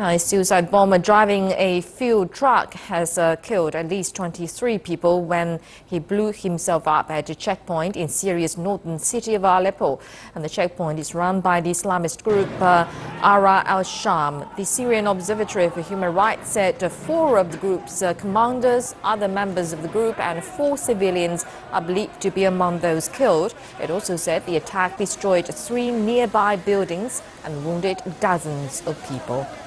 A suicide bomber driving a fuel truck has killed at least 23 people when he blew himself up at a checkpoint in Syria's northern city of Aleppo. And the checkpoint is run by the Islamist group Ara al-Sham. The Syrian Observatory for Human Rights said 4 of the group's commanders, other members of the group and 4 civilians are believed to be among those killed. It also said the attack destroyed 3 nearby buildings and wounded dozens of people.